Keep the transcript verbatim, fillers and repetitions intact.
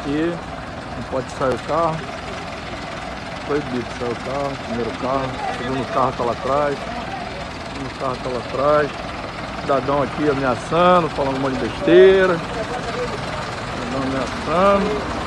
aqui, não pode sair o carro, proibido sair o carro, primeiro carro, segundo carro tá lá atrás, segundo carro tá lá atrás, cidadão aqui ameaçando, falando um monte de besteira, cidadão ameaçando.